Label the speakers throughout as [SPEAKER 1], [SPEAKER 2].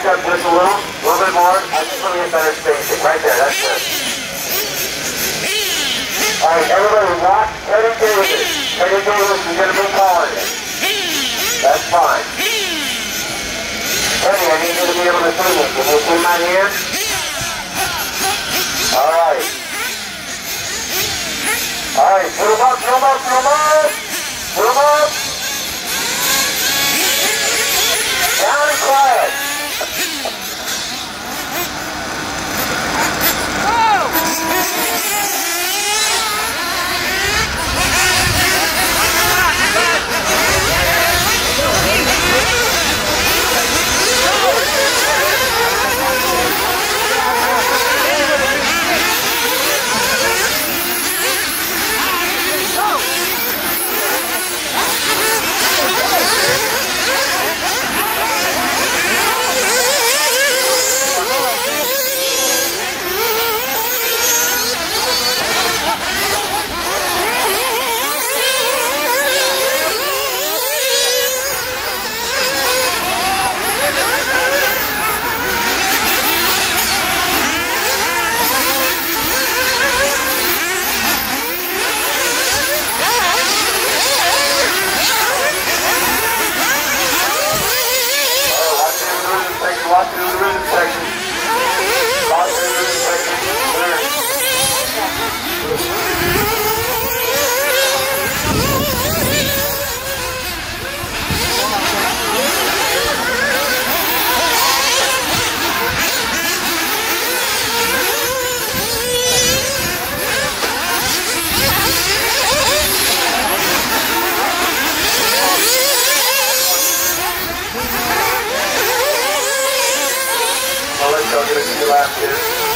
[SPEAKER 1] up just a little bit more. I just want to get better spacing. Right there, that's good. Alright, everybody watch Teddy Davis. Teddy Davis is going to be calling it. That's fine. Teddy, I need you to be able to see me. Can you see my hand? Alright. Alright, put him up, put him up, put him up! Put him up! Down and quiet! I'll give it to you last year.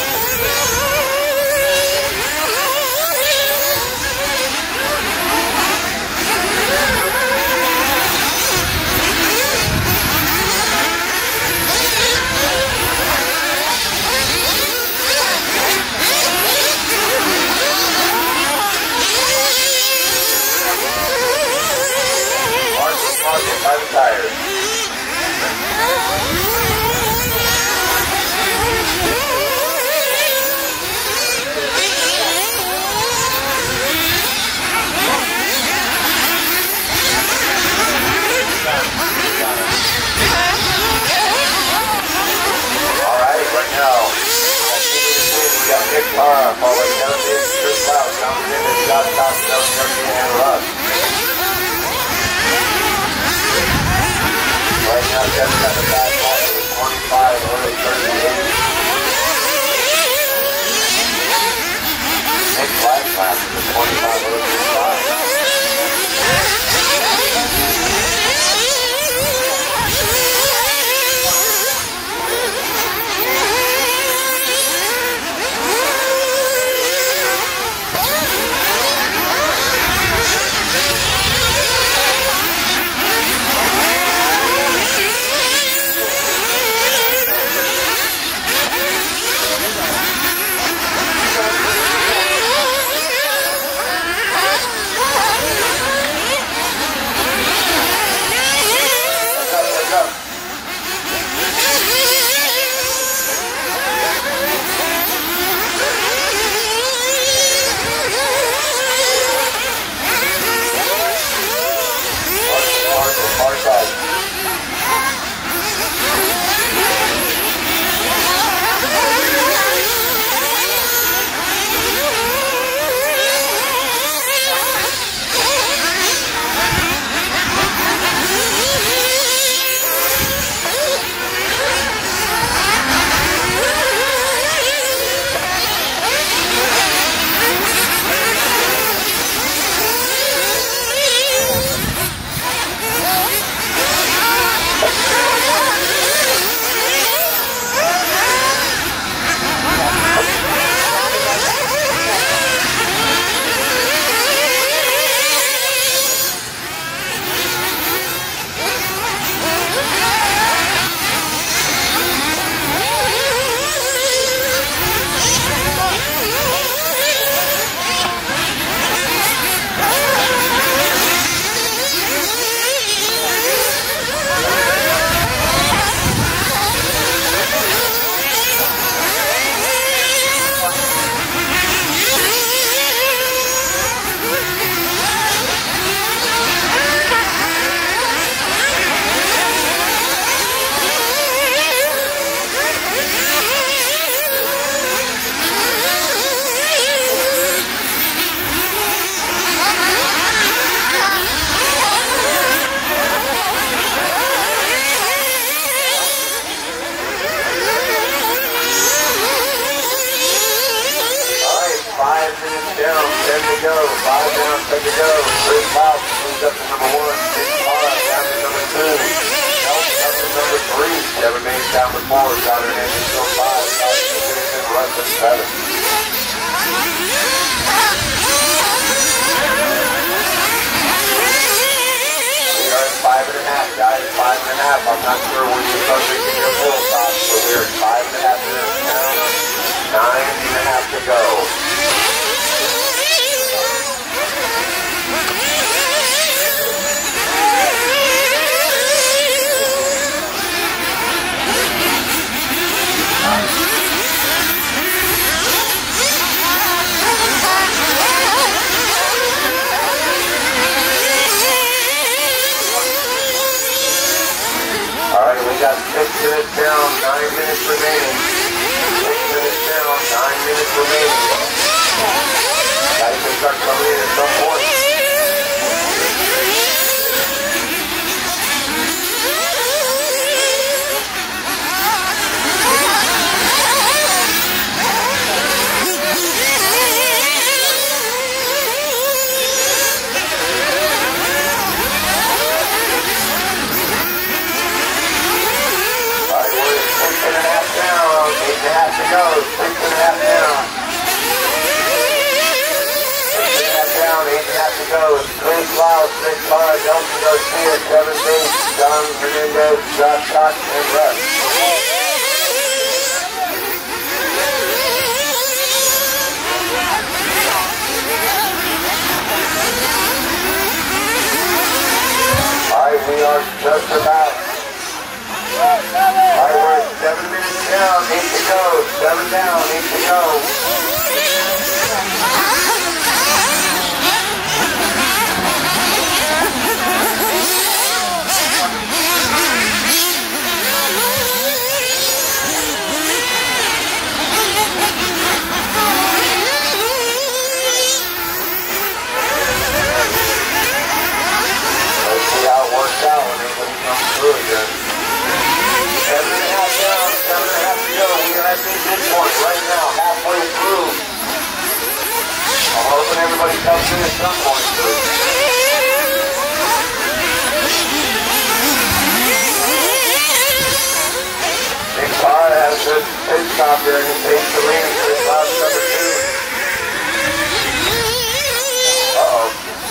[SPEAKER 1] Mark, by the tires. Falling down the true cloud, comes in and got top, no turkey and run. Right now, Jeff's got the back line with 25, early 38. Next last lap is 25, early 35. 10 to go. 5 down, 10 to go. 3 miles, moves up to number 1. 6 miles, down to number 2. Help up to number 3. 7 mains down to 4. Got her in until 5. Got to finish in less than 7. We are at 5.5, guys. 5.5. I'm not sure when you start making your full stop, so we're at 5.5 minutes now. 9.5 to go. Alright, we got 6 minutes down, 9 minutes remaining. 6 minutes down, 9 minutes remaining. Guys can start coming in at some point. To go, 6.5 down. 6.5 down, 8.5 to go. 3 miles, 6 cars, Elton Garcia, 7 base, John Hernandez, Josh Cox, and Russ. Alright, we are just about. Alright, we're at 7 minutes down, 8 to go. 7 down, 8 to go. Let's see how it works out when everybody comes through again. 7.5 down, 7.5 to go. We are at the midpoint right now, halfway through. I'm hoping everybody comes in at some point through. Big car has a good pit stop there and he takes the lead for his last number 2. Uh-oh.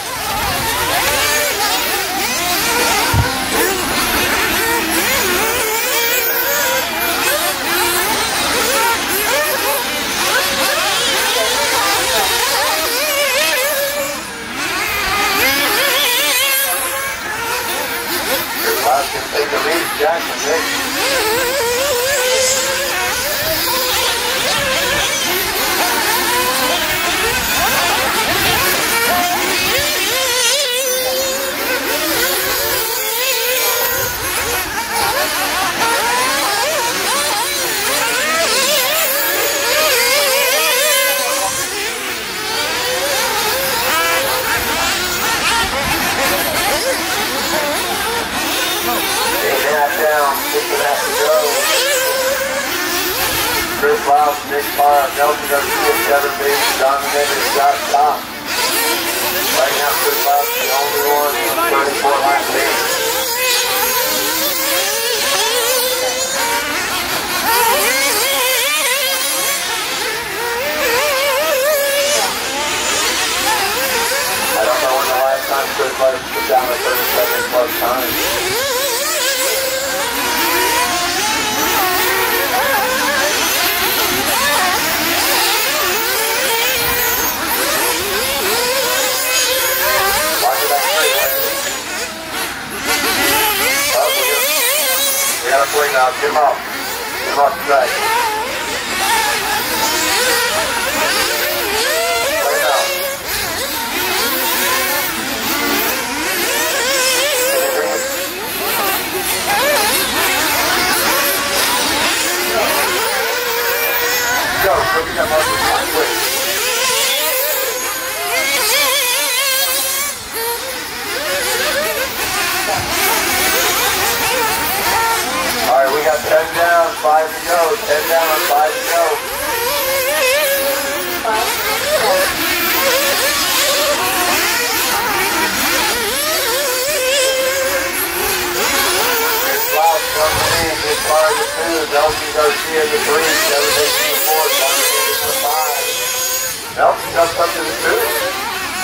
[SPEAKER 1] Can take the lead, Jackson, Nick. Chris Miles, Nick Parr, Nelson Garcia, 7 base, John Hernandez, Josh Cox. Right now, Chris Miles is the only one with 34 last base. I don't know when the last time Chris Miles was down at 30 seconds plus time. Swing out, get him off. Get him off the track. Swing out. Go, quick, you got more time, quick. Alright, we got 10 down, 5 to go. 10 down, 5 to go. Nelson Garcia in the 3, 7 Mason in the 4, Tyler Davis in the 5. Nelson jumps up to the 2.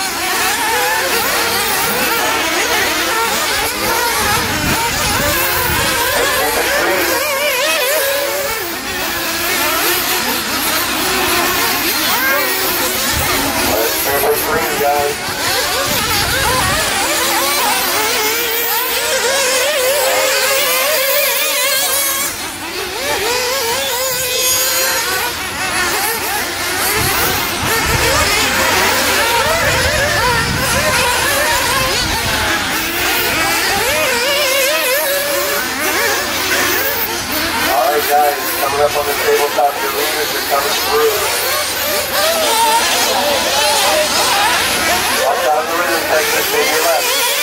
[SPEAKER 1] Guys. Alright guys, coming up on the tabletop, your leaders are coming through. Watch out the rhythm section, take your left.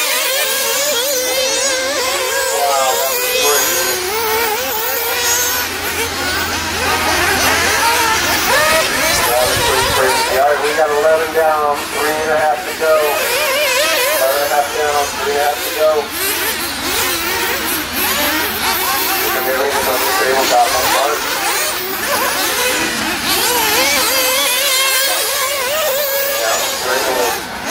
[SPEAKER 1] Wow, that was great. That was pretty crazy. Alright, we got 11 down, 3.5 to go. 11.5 down, 3.5 to go. We're going to be leading on the tabletop on Mark. Yeah, very good.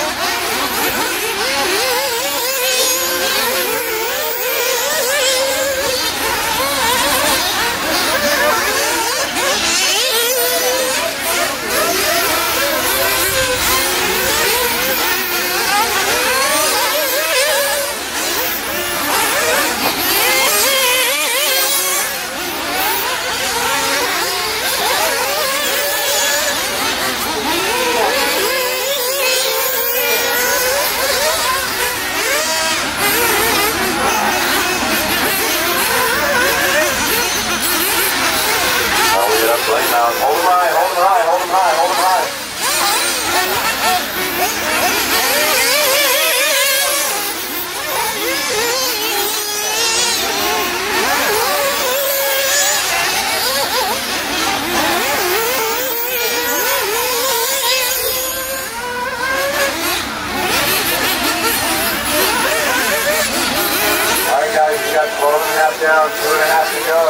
[SPEAKER 1] Hold him high, hold him high, hold him high, hold him high. Alright guys, you got 12.5 down, 2.5 to go.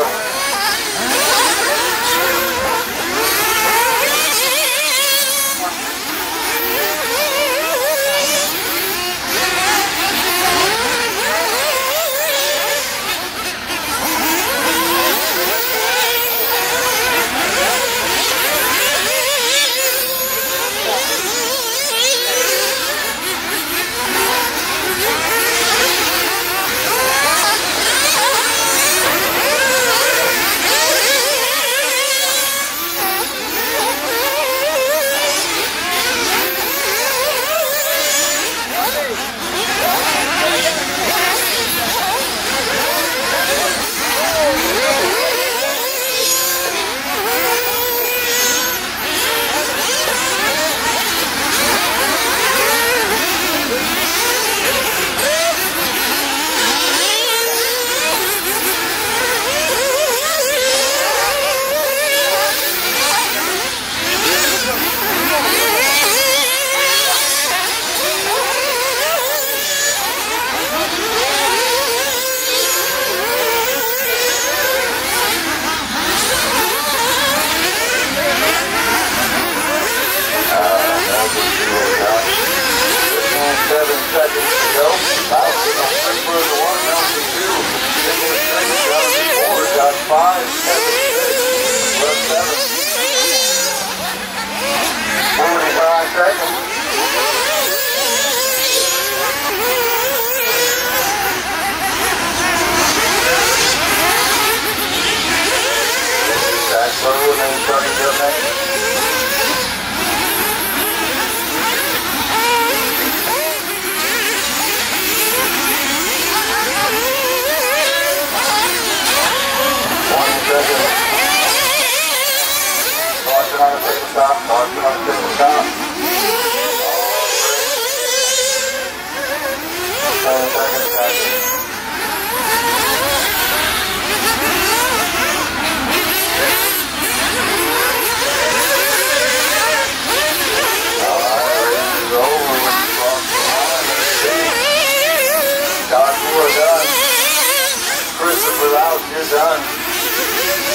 [SPEAKER 1] You're done.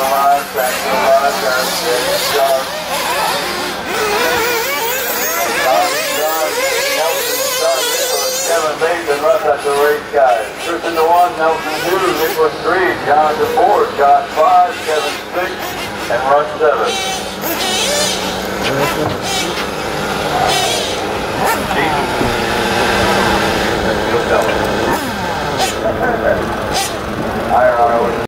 [SPEAKER 1] line, track to the line, turn, steady, sharp. Kevin Mason runs at the race, guys. Tristan to 1, Nelson 2, Nicholas 3, Jonathan 4, Josh 5, Kevin 6, and Russ 7.